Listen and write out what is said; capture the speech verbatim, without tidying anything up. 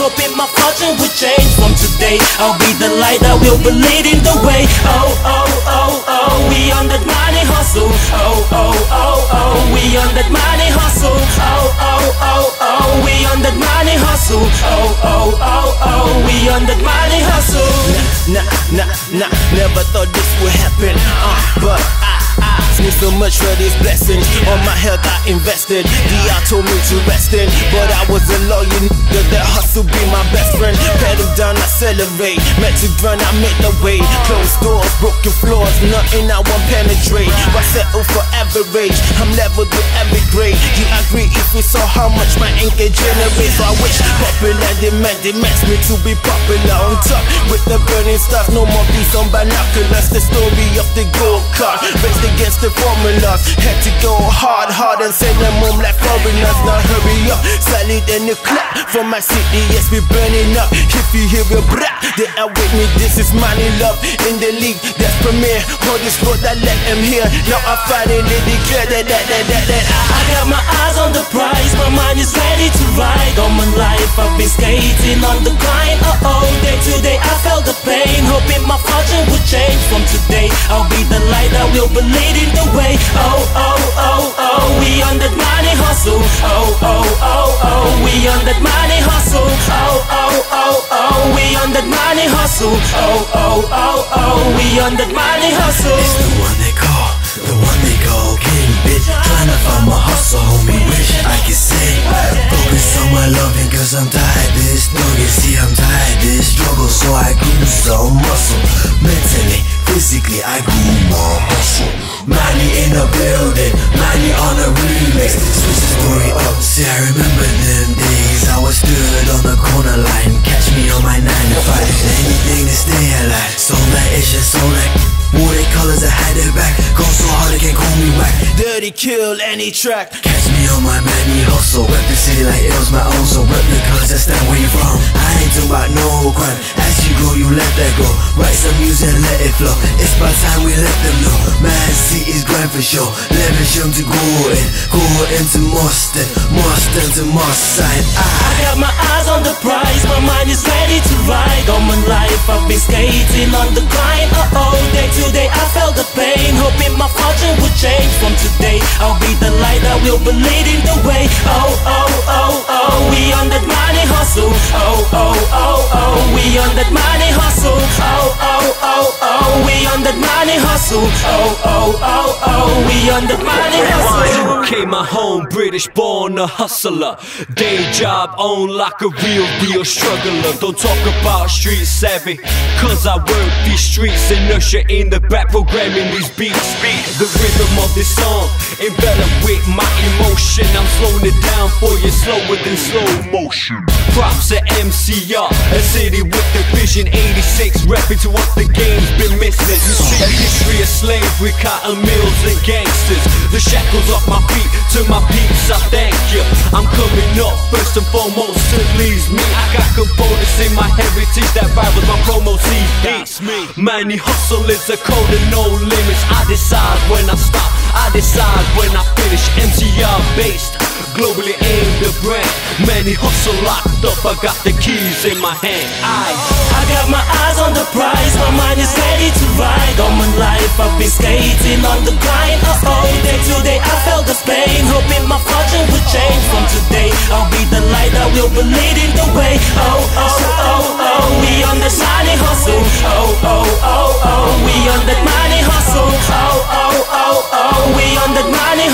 hoping my fortune would change. From today, I'll be the light that will be leading the way. Oh, oh, oh, oh, we on that money hustle. Oh, oh, oh, oh, we on that money hustle. Oh, oh, oh, oh, we on that money hustle. Oh, oh, oh, oh, we on that money hustle. Nah, nah, nah, never thought this would happen. Uh, but I need so much for these blessings. On my health I invested. D R told me to rest in, but I was a lawyer, nigga. That hustle be my best friend. Pedal down, I celebrate. Met to run, I make the way. Closed doors, broken floors, nothing I won't penetrate. Why settle for average? I'm leveled with every grade. You agree if we saw how much my ink can generate? So I wish popular demand demands me to be popular. On top with the burning stuff, no more peace on binoculars. The story of the gold card, raced against the formulas. Had to go hard, hard and send them home like foreigners. Now hurry up, solid in the clap. From my city, yes, we burning up. If you hear a brah, they are with me. This is money love in the league that's premier. Hold this road, I let them hear. Now I finally declare that, that, that, that, that I, I got my eyes on the prize, my mind is ready to ride. All my life I've been skating on the grind. Uh oh, day to day I felt the pain, hoping my fortune would change. From today, I'll be the light that will be leading the way. Oh, oh, oh, oh, we on that money hustle. Oh, oh, oh, oh, we on that money hustle. Oh, oh, oh, oh, we on that money hustle. Oh, oh, oh, oh, we on that money hustle. It's the one they call, the one they call king, bitch. Trying to find my hustle, homie. Wish I could say focus on my loving, cause I'm tired this. Don't you see I'm tired this struggle, so I grew some muscle. Mentally, physically, I grew more muscle. Manny in the building, Manny on a remix. Switch the story up, see I remember them days. I was stood on the corner line, catch me on my nine to five. Anything to stay alive, so that it's just so like wore they colors, I had it back. Go so hard they can't call me whack. dirty kill any track. Catch me on my Manny hustle, rep the city like it was my own. So rep the colors, that's that where you from. I ain't talking about no crime. As you grow, you let that go. Write some music and let it flow. It's by time we let them know. Man City's grind for sure. Levisham to go in, go into Mustang, Mustang to Mustang. I, I got my eyes on the prize, my mind is ready to ride. All my life I've been skating on the grind. Uh oh, day to day I felt the pain, hoping my fortune would change. From today, I'll be the light that will be leading the way. Oh, oh, oh, oh, we on that money hustle. Oh, oh, oh, oh, we on that money hustle. Oh, oh, oh, oh, we on that money hustle. Oh, oh, oh, oh, we on that money hustle. Came my home, British born, a hustler. Day job on like a real, real struggler. Don't talk about street savvy, cause I work these streets and usher in the back programming these beats. The rhythm of this song enveloped with my emotion. I'm slowing it down for you, slower than slow motion. Props to M C R, a city with the vision. Eighty-six, repping to what the game's been missing. A history of slavery, cotton mills and gangsters. The shackles off my feet, to my peeps I thank you. I'm coming up first and foremost to please me. I got components in my heritage that rivals my promo C D. That's me. Manny hustle is a code and no limits. I decide when I stop, I decide when I finish. M C R based, globally aimed the brand. Manny hustle locked up, I got the keys in my hand. I I got my eyes on the prize, my mind is ready to ride. All my life I've been skating on the grind. Uh oh, day to day I felt the pain, hoping my fortune would change. From today, I'll be the light that will be leading the way. Oh, oh, oh, oh, we on that money hustle. Oh, oh, oh, oh, we on that money hustle. Oh, oh, oh, oh, we on that money